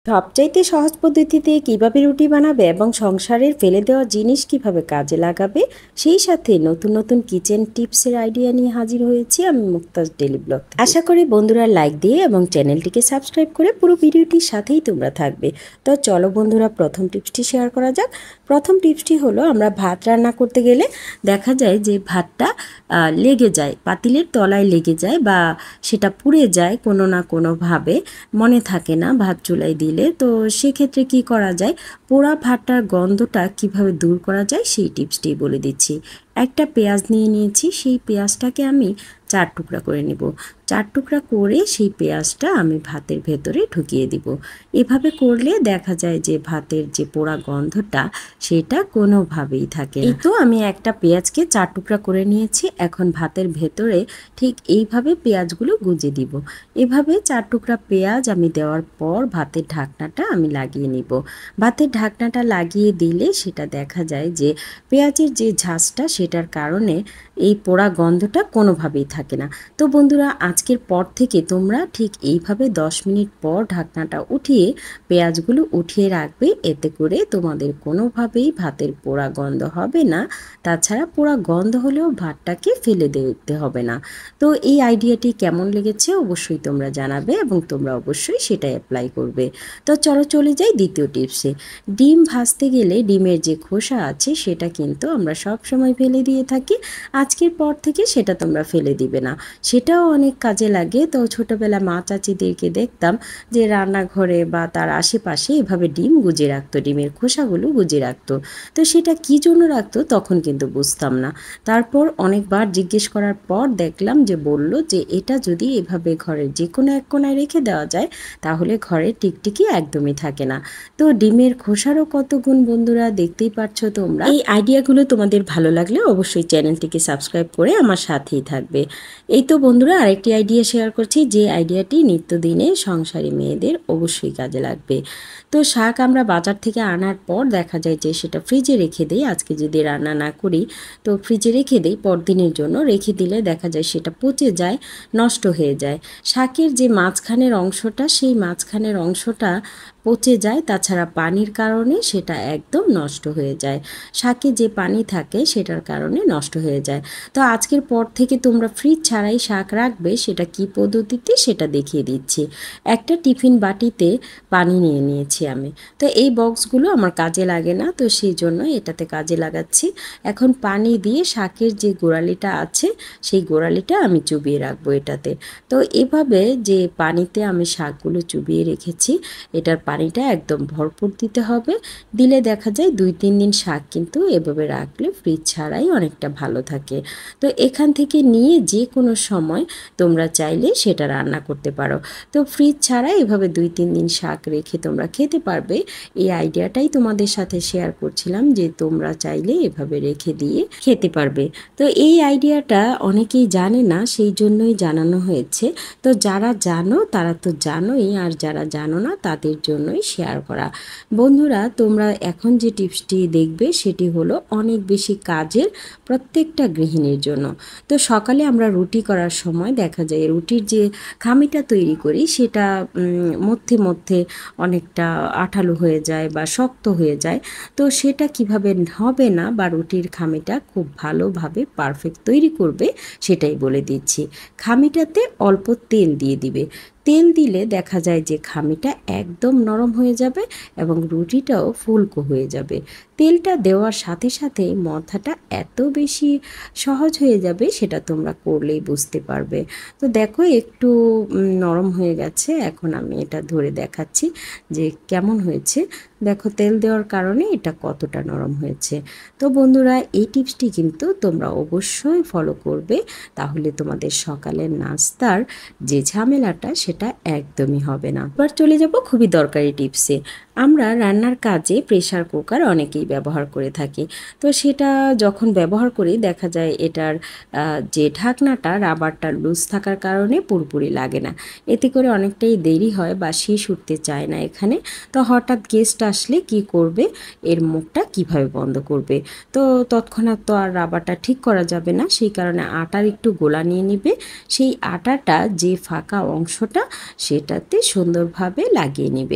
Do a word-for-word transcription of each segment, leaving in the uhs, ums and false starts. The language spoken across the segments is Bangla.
সবচাইতে সহজ পদ্ধতিতে কিভাবে রুটি বানাবে এবং সংসারের ফেলে দেওয়া জিনিস কিভাবে কাজে লাগাবে, সেই সাথে নতুন নতুন কিচেন টিপসের আইডিয়া নিয়ে হাজির হয়েছি আমি মুক্তাজ ডেইলি ব্লগ। আশা করি বন্ধুরা লাইক দিয়ে এবং চ্যানেলটিকে সাবস্ক্রাইব করে পুরো ভিডিওটির সাথেই তোমরা থাকবে। তো চলো বন্ধুরা, প্রথম টিপসটি শেয়ার করা যাক। প্রথম টিপসটি হলো, আমরা ভাত রান্না করতে গেলে দেখা যায় যে ভাতটা লেগে যায়, পাতিলের তলায় লেগে যায় বা সেটা পুড়ে যায় কোনো না কোনোভাবে, মনে থাকে না ভাত চুলায় দিলে। তো সেক্ষেত্রে কি করা যায়, পোড়া ভাতটার গন্ধটা কিভাবে দূর করা যায় সেই টিপসটি বলে দিচ্ছি। একটা পেঁয়াজ নিয়ে নিয়েছি, সেই পেঁয়াজটাকে আমি চার টুকরা করে নেব। চার টুকরা করে সেই পেঁয়াজটা আমি ভাতের ভেতরে ঢুকিয়ে দিব। এভাবে করলে দেখা যায় যে ভাতের যে পোড়া গন্ধটা সেটা কোনোভাবেই থাকে। এই তো আমি একটা পেঁয়াজকে চার টুকরা করে নিয়েছি। এখন ভাতের ভেতরে ঠিক এইভাবে পেঁয়াজগুলো গুজে দিব। এভাবে চার টুকরা পেঁয়াজ আমি দেওয়ার পর ভাতের ঢাকনাটা আমি লাগিয়ে নিব। ভাতের ঢাকনাটা লাগিয়ে দিলে সেটা দেখা যায় যে পেঁয়াজের যে ঝাঁজটা সেটার কারণে এই পোড়া গন্ধটা কোনোভাবেই থাকে না। তো বন্ধুরা, আজকের পর থেকে তোমরা ঠিক এইভাবে দশ মিনিট পর ঢাকনাটা উঠিয়ে পেঁয়াজগুলো উঠিয়ে রাখবে। এতে করে তোমাদের কোনোভাবেই ভাতের পোড়া গন্ধ হবে না। তাছাড়া পোড়া গন্ধ হলেও ভাতটাকে ফেলে দিতে হবে না। তো এই আইডিয়াটি কেমন লেগেছে অবশ্যই তোমরা জানাবে এবং তোমরা অবশ্যই সেটা অ্যাপ্লাই করবে। তো চলো চলে যাই দ্বিতীয় টিপসে। ডিম ভাজতে গেলে ডিমের যে খোসা আছে সেটা কিন্তু আমরা সব সময় ফেলে দিয়ে থাকি। আজকের পর থেকে সেটা তোমরা ফেলে দিবে না, সেটাও অনেক কাজে লাগে। তো ছোটোবেলা মা চাচিদেরকে দেখতাম যে রান্নাঘরে বা তার আশেপাশে এভাবে ডিম গুজে রাখতো, ডিমের খোসাগুলো গুজে রাখতো। তো সেটা কী জন্য রাখতো তখন কিন্তু বুঝতাম না। তারপর অনেকবার জিজ্ঞেস করার পর দেখলাম যে বলল যে এটা যদি এভাবে ঘরের যে কোনো এক কোনায় রেখে দেওয়া যায় তাহলে ঘরের টিকটিকি একদমই থাকে না। তো ডিমের খোসারও কত গুণ বন্ধুরা, দেখতেই পাচ্ছ তোমরা। এই আইডিয়াগুলো তোমাদের ভালো লাগলে অবশ্যই চ্যানেলটিকে সাবস্ক্রাইব করে আমার সাথেই থাকবে। এই তো বন্ধুরা, আরেকটি আইডিয়া শেয়ার করছি, যে আইডিয়াটি নিত্যদিনে সংসারী মেয়েদের অবশ্যই কাজে লাগবে। তো শাক আমরা বাজার থেকে আনার পর দেখা যায় যে সেটা ফ্রিজে রেখে দিই। আজকে যদি রান্না না করি তো ফ্রিজে রেখে দিই, পরদিনের জন্য রেখে দিলে দেখা যায় সেটা পচে যায়, নষ্ট হয়ে যায়। শাকের যে মাঝখানের অংশটা, সেই মাঝখানের অংশটা পচে যায়। তাছাড়া পানির কারণে সেটা একদম নষ্ট হয়ে যায়। শাকে যে পানি থাকে সেটার কারণে নষ্ট হয়ে যায়। তো আজকের পর থেকে তোমরা ফ্রিজ ছাড়াই শাক রাখবে, সেটা কি পদ্ধতিতে সেটা দেখিয়ে দিচ্ছি। একটা টিফিন বাটিতে পানি নিয়ে নিয়েছি আমি। তো এই বক্সগুলো আমার কাজে লাগে না, তো সেই জন্য এটাতে কাজে লাগাচ্ছি। এখন পানি দিয়ে শাকের যে গোড়ালিটা আছে সেই গোড়ালিটা আমি চুবিয়ে রাখবো এটাতে। তো এভাবে যে পানিতে আমি শাকগুলো চুবিয়ে রেখেছি, এটার পানিটা একদম ভরপুর দিতে হবে। দিলে দেখা যায় দুই তিন দিন শাক কিন্তু এভাবে রাখলে ফ্রিজ ছাড়াই অনেকটা ভালো থাকে। তো এখান থেকে নিয়ে যে কোনো সময় তোমরা চাইলে সেটা রান্না করতে পারো। তো ফ্রিজ ছাড়া এভাবে দুই তিন দিন শাক রেখে তোমরা খেতে পারবে। এই আইডিয়াটাই তোমাদের সাথে শেয়ার করছিলাম যে তোমরা চাইলে এভাবে রেখে দিয়ে খেতে পারবে। তো এই আইডিয়াটা অনেকেই জানে না, সেই জন্যই জানানো হয়েছে। তো যারা জানো তারা তো জানোই, আর যারা জানো না তাদের জন্যই শেয়ার করা। বন্ধুরা, তোমরা এখন যে টিপসটি দেখবে সেটি হলো অনেক বেশি কাজের প্রত্যেকটা গৃহিণীর জন্য। তো সকালে আমরা রুটি করার সময় দেখা যায় রুটির যে খামিটা তৈরি করি সেটা মধ্যে মধ্যে অনেকটা আঠালো হয়ে যায় বা শক্ত হয়ে যায়। তো সেটা কিভাবে হবে না বা রুটির খামিটা খুব ভালোভাবে পারফেক্ট তৈরি করবে সেটাই বলে দিচ্ছি। খামিটাতে অল্প তেল দিয়ে দিবে। তেল দিলে দেখা যায় যে খামিটা একদম নরম হয়ে যাবে এবং রুটিটাও ফুলকো হয়ে যাবে। তেলটা দেওয়ার সাথে সাথে মথাটা এত বেশি সহজ হয়ে যাবে, সেটা তোমরা করলেই বুঝতে পারবে। তো দেখো একটু নরম হয়ে গেছে। এখন আমি এটা ধরে দেখাচ্ছি যে কেমন হয়েছে। দেখো তেল দেওয়ার কারণে এটা কতটা নরম হয়েছে। তো বন্ধুরা, এই টিপসটি কিন্তু তোমরা অবশ্যই ফলো করবে, তাহলে তোমাদের সকালের নাস্তার যে ঝামেলাটা সেটা একদমই হবে না। এবার চলে যাব খুবই দরকারি টিপসে। আমরা রান্নার কাজে প্রেসার কুকার অনেকেই ব্যবহার করে থাকি। তো সেটা যখন ব্যবহার করি দেখা যায় এটার যে ঢাকনাটা রাবারটা লুজ থাকার কারণে পুরোপুরি লাগে না। এতে করে অনেকটাই দেরি হয় বা শীষ উঠতে চায় না এখানে। তো হঠাৎ গেস্ট আসলে কি করবে, এর মুখটা কিভাবে বন্ধ করবে? তো তৎক্ষণাৎ তো আর রাবারটা ঠিক করা যাবে না, সেই কারণে আটার একটু গোলা নিয়ে নিবে। সেই আটাটা যে ফাঁকা অংশটা সেটাতে সুন্দরভাবে লাগিয়ে নিবে।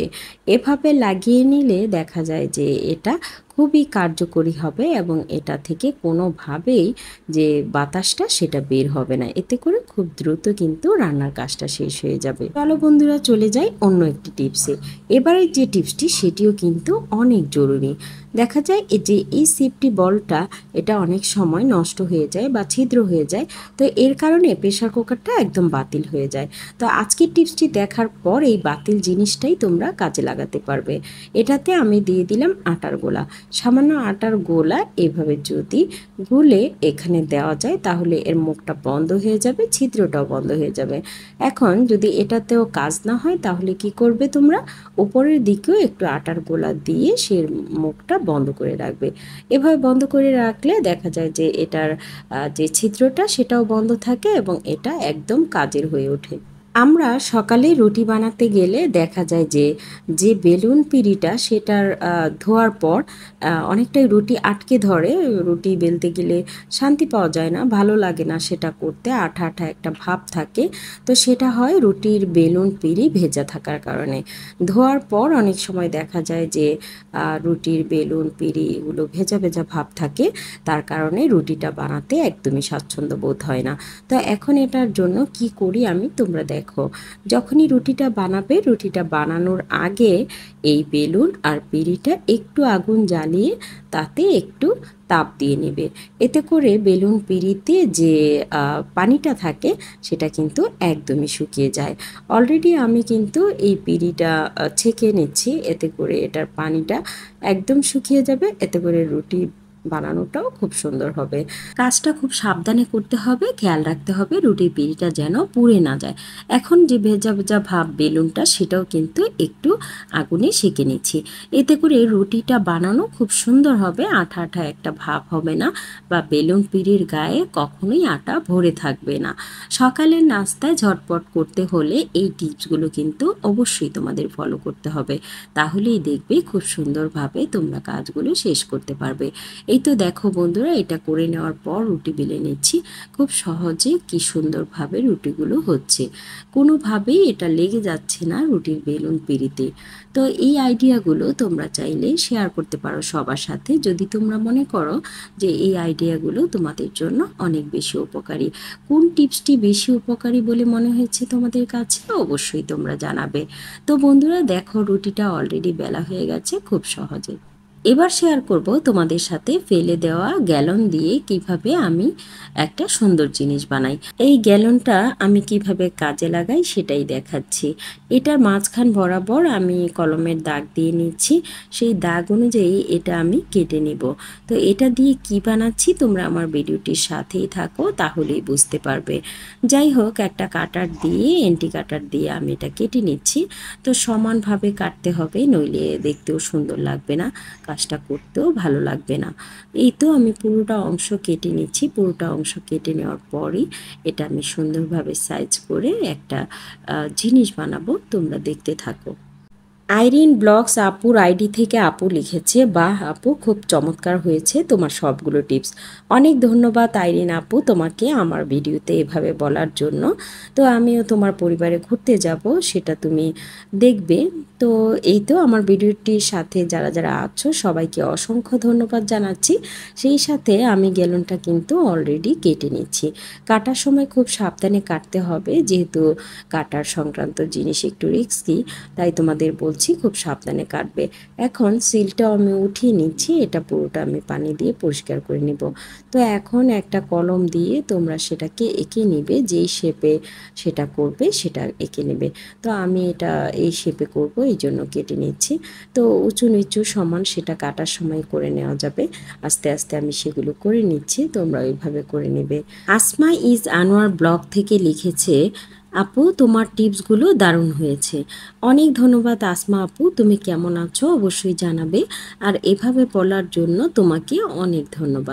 এভাবে লাগিয়ে নিলে দেখা যায় যে এটা খুবই কার্যকরী হবে এবং এটা থেকে কোনোভাবেই যে বাতাসটা সেটা বের হবে না, এতে করে খুব দ্রুত কিন্তু রান্নার কাজটা শেষ হয়ে যাবে। চলো বন্ধুরা চলে যাই অন্য একটি টিপসে। এবারে যে টিপসটি সেটিও কিন্তু অনেক জরুরি। দেখা যায় এই যে এই সেফটি বলটা এটা অনেক সময় নষ্ট হয়ে যায় বা ছিদ্র হয়ে যায়, তো এর কারণে প্রেসার কুকারটা একদম বাতিল হয়ে যায়। তো আজকের টিপসটি দেখার পর এই বাতিল জিনিসটাই তোমরা কাজে লাগাতে পারবে। এটাতে আমি দিয়ে দিলাম আটার গোলা, সামান্য আটার গোলা এভাবে যদি গুলে এখানে দেওয়া যায় তাহলে এর মুখটা বন্ধ হয়ে যাবে, ছিদ্রটাও বন্ধ হয়ে যাবে। এখন যদি এটাতেও কাজ না হয় তাহলে কি করবে তোমরা, উপরের দিকেও একটু আটার গোলা দিয়ে সে মুখটা বন্ধ করে রাখবে। এভাবে বন্ধ করে রাখলে দেখা যায় যে এটার যে ছিদ্রটা সেটাও বন্ধ থাকে এবং এটা একদম কাজের হয়ে ওঠে। আমরা সকালে রুটি বানাতে গেলে দেখা যায় যে যে বেলুন পিঁড়িটা সেটার ধোয়ার পর অনেকটাই রুটি আটকে ধরে, রুটি বেলতে গেলে শান্তি পাওয়া যায় না, ভালো লাগে না সেটা করতে, আঠা আঠা একটা ভাব থাকে। তো সেটা হয় রুটির বেলুন পিঁড়ি ভেজা থাকার কারণে। ধোয়ার পর অনেক সময় দেখা যায় যে রুটির বেলুন পিঁড়ি এগুলো ভেজা ভেজা ভাব থাকে, তার কারণে রুটিটা বানাতে একদমই স্বাচ্ছন্দ্য বোধ হয় না। তো এখন এটার জন্য কি করি আমি, তোমরা দেখো, যখনই রুটিটা বানাবে রুটিটা বানানোর আগে এই বেলুন আর পিঁড়িটা একটু আগুন জ্বালিয়ে তাতে একটু তাপ দিয়ে নেবে। এতে করে বেলুন পিঁড়িতে যে পানিটা থাকে সেটা কিন্তু একদমই শুকিয়ে যায়। অলরেডি আমি কিন্তু এই পিঁড়িটা ছেঁকে নিচ্ছি, এতে করে এটার পানিটা একদম শুকিয়ে যাবে, এতে করে রুটি বানানোটাও খুব সুন্দর হবে। কাজটা খুব সাবধানে করতে হবে, খেয়াল রাখতে হবে রুটির পিঁড়িটা যেন পুড়ে না যায়। এখন যে ভেজা ভেজা ভাব বেলুনটা সেটাও কিন্তু একটু আগুনে সেঁকে নিচ্ছি, এতে করে রুটিটা বানানো খুব সুন্দর হবে, আঠা আঠা একটা ভাব হবে না বা বেলুন পিঁড়ির গায়ে কখনোই আটা ভরে থাকবে না। সকালের নাস্তায় ঝটপট করতে হলে এই টিপসগুলো কিন্তু অবশ্যই তোমাদের ফলো করতে হবে, তাহলেই দেখবে খুব সুন্দরভাবে তোমরা কাজগুলো শেষ করতে পারবে। এই তো দেখো বন্ধুরা, এটা করে নেওয়ার পর রুটি বেলে নিচ্ছি, খুব সহজে কি সুন্দরভাবে রুটিগুলো হচ্ছে, কোনোভাবেই এটা লেগে যাচ্ছে না রুটির বেলুন পিঁড়িতে। তো এই আইডিয়াগুলো তোমরা চাইলে শেয়ার করতে পারো সবার সাথে, যদি তোমরা মনে করো যে এই আইডিয়াগুলো তোমাদের জন্য অনেক বেশি উপকারী। কোন টিপসটি বেশি উপকারী বলে মনে হয়েছে তোমাদের কাছে অবশ্যই তোমরা জানাবে। তো বন্ধুরা দেখো, রুটিটা অলরেডি বেলা হয়ে গেছে খুব সহজে। এবার শেয়ার করব তোমাদের সাথে ফেলে দেওয়া গ্যালন দিয়ে কিভাবে আমি একটা সুন্দর জিনিস বানাই। এই গ্যালনটা আমি কিভাবে কাজে লাগাই সেটাই দেখাচ্ছি। এটার মাঝখান বরাবর আমি কলমের দাগ দিয়ে নিচ্ছি, সেই দাগ অনুযায়ী এটা আমি কেটে নিব। তো এটা দিয়ে কি বানাচ্ছি তোমরা আমার ভিডিওটির সাথেই থাকো, তাহলেই বুঝতে পারবে। যাই হোক, একটা কাটার দিয়ে এন্টি কাটার দিয়ে আমি এটা কেটে নিচ্ছি। তো সমানভাবে কাটতে হবে, নইলে দেখতেও সুন্দর লাগবে না, কাজটা করতেও ভালো লাগবে না। এই তো আমি পুরোটা অংশ কেটে নিচ্ছি, পুরোটা অংশ কেটে নেওয়ার পরই এটা আমি সুন্দরভাবে সাইজ করে একটা জিনিস বানাবো, তোমরা দেখতে থাকো। আইরিন ব্লগস আপুর আইডি থেকে আপু লিখেছে, বাহ আপু খুব চমৎকার হয়েছে তোমার সবগুলো টিপস। অনেক ধন্যবাদ আইরিন আপু তোমাকে আমার ভিডিওতে এভাবে বলার জন্য। তো আমিও তোমার পরিবারে ঘুরতে যাব, সেটা তুমি দেখবে। তো এই তো আমার ভিডিওটির সাথে যারা যারা আছো সবাইকে অসংখ্য ধন্যবাদ জানাচ্ছি। সেই সাথে আমি গ্যালনটা কিন্তু অলরেডি কেটে নিচ্ছি। কাটার সময় খুব সাবধানে কাটতে হবে, যেহেতু কাটার সংক্রান্ত জিনিস একটু রিস্কি, তাই তোমাদের বলছি খুব সাবধানে কাটবে। এখন সিলটাও আমি উঠিয়ে নিচ্ছি, এটা পুরোটা আমি পানি দিয়ে পরিষ্কার করে নিব। তো এখন একটা কলম দিয়ে তোমরা সেটাকে এঁকে নিবে, যেই শেপে সেটা করবে সেটা এঁকে নেবে। তো আমি এটা এই শেপে করব, এই জন্য কেটে নিচ্ছি। তো উঁচু নিচু সমান সেটা কাটার সময় করে নেওয়া যাবে, আস্তে আস্তে আমি সেগুলো করে নিচ্ছি, তোমরা ওইভাবে করে নেবে। আসমা ইজ আনোয়ার ব্লগ থেকে লিখেছে, আপু তোমার টিপসগুলো দারুণ হয়েছে। অনেক ধন্যবাদ আসমা আপু, তুমি কেমন আছো অবশ্যই জানাবে, আর এভাবে বলার জন্য তোমাকে অনেক ধন্যবাদ।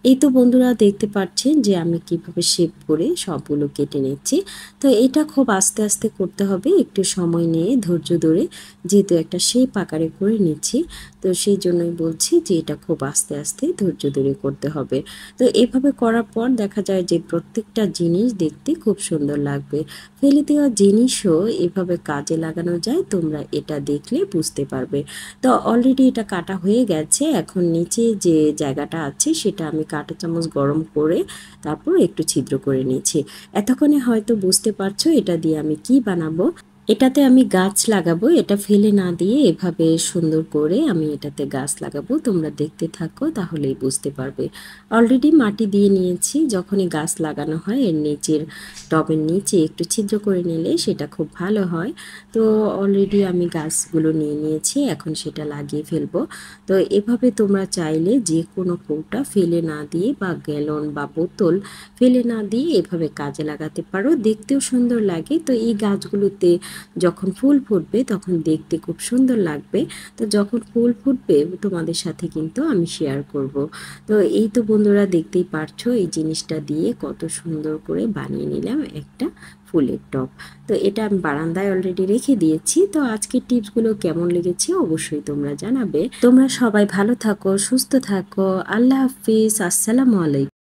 এই তো বন্ধুরা দেখতে পাচ্ছেন যে আমি কিভাবে শেপ করে সবগুলো কেটে নিচ্ছি। তো এটা খুব আস্তে আস্তে করতে হবে, একটু সময় নিয়ে ধৈর্য ধরে, যেহেতু একটা শেপ আকারে করে নিচ্ছি। তো সেই জন্যই বলছি যে এটা খুব আস্তে আস্তে ধৈর্য ধরে করতে হবে। তো এভাবে করার পর দেখা যায় যে প্রত্যেকটা জিনিস দেখতে খুব সুন্দর লাগবে। ফেলে দেওয়া জিনিসও এভাবে কাজে লাগানো যায়, তোমরা এটা দেখলে বুঝতে পারবে। তো অলরেডি এটা কাটা হয়ে গেছে। এখন নিচে যে জায়গাটা আছে সেটা আমি কাঁটা চামচ গরম করে তারপর একটু ছিদ্র করে নিয়েছি। এতক্ষণে হয়তো বুঝতে পারছো এটা দিয়ে আমি কি বানাবো। এটাতে আমি গাছ লাগাবো, এটা ফেলে না দিয়ে এভাবে সুন্দর করে আমি এটাতে গাছ লাগাবো। তোমরা দেখতে থাকো তাহলেই বুঝতে পারবে। অলরেডি মাটি দিয়ে নিয়েছি, যখনই গাছ লাগানো হয় এর নিচের টবের নিচে একটু ছিদ্র করে নিলে সেটা খুব ভালো হয়। তো অলরেডি আমি গাছগুলো নিয়ে নিয়েছি, এখন সেটা লাগিয়ে ফেলবো। তো এভাবে তোমরা চাইলে যে কোনো কৌটা ফেলে না দিয়ে বা গ্যালন বা বোতল ফেলে না দিয়ে এভাবে কাজে লাগাতে পারো, দেখতেও সুন্দর লাগে। তো এই গাছগুলোতে যখন ফুল ফুটবে তখন দেখতে খুব সুন্দর লাগবে। তো যখন ফুল ফুটবে তোমাদের সাথে কিন্তু আমি শেয়ার করব। তো এই তো বন্ধুরা দেখতেই পারছো এই জিনিসটা দিয়ে কত সুন্দর করে বানিয়ে নিলাম একটা ফুলের টব। তো এটা আমি বারান্দায় অলরেডি রেখে দিয়েছি। তো আজকের টিপসগুলো কেমন লেগেছে অবশ্যই তোমরা জানাবে। তোমরা সবাই ভালো থাকো, সুস্থ থাকো। আল্লাহ হাফিজ, আসসালামু আলাইকুম।